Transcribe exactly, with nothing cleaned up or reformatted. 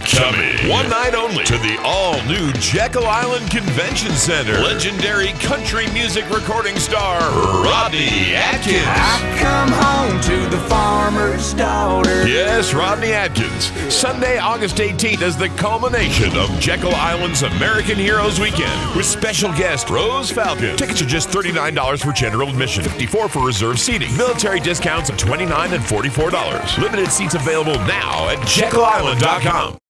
Coming one night only to the all-new Jekyll Island Convention Center. Legendary country music recording star Rodney Atkins. I come home to the farmer's daughter. Yes, Rodney Atkins. Sunday, August eighteenth is the culmination of Jekyll Island's American Heroes Weekend with special guest Rose Falcon. Tickets are just thirty-nine dollars for general admission, fifty-four dollars for reserved seating. Military discounts of twenty-nine dollars and forty-four dollars. Limited seats available now at jekyll island dot com.